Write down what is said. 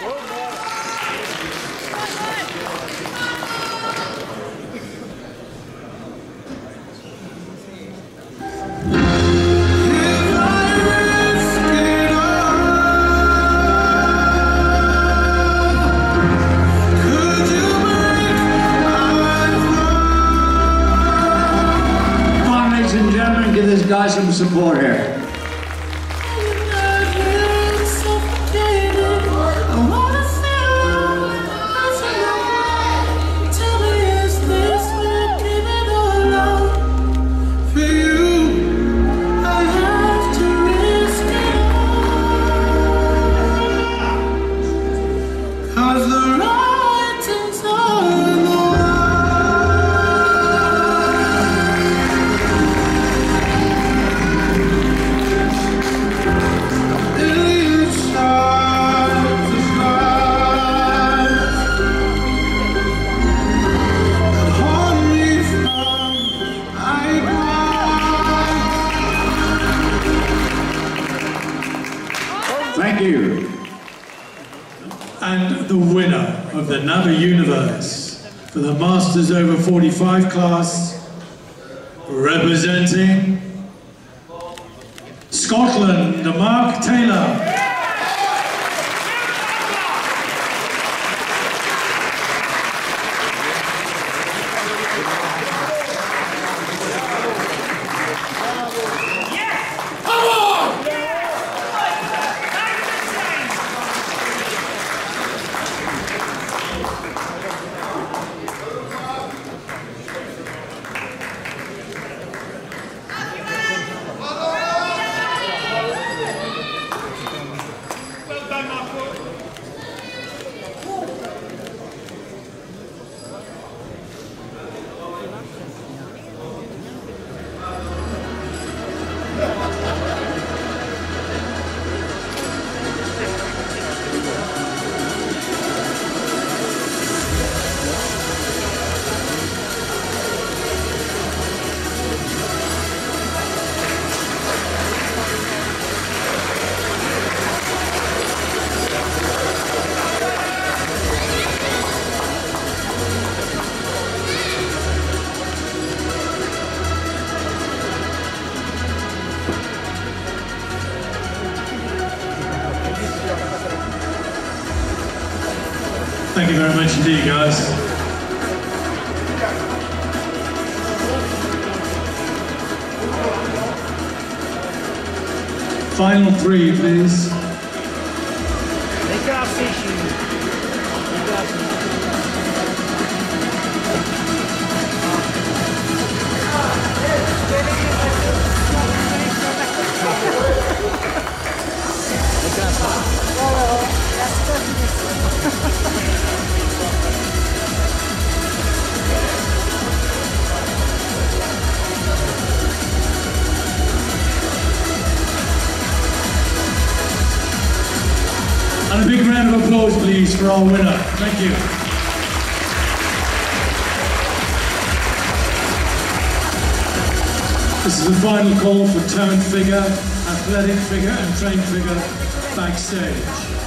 Give this guy some support here. Thank you. And the winner of the NABBA Universe for the Masters Over 45 class, representing Scotland, Mark Taylor. Thank you very much indeed, guys. Final three, please. And a big round of applause, please, for our winner. Thank you. This is the final call for tone figure, athletic figure, and train figure backstage.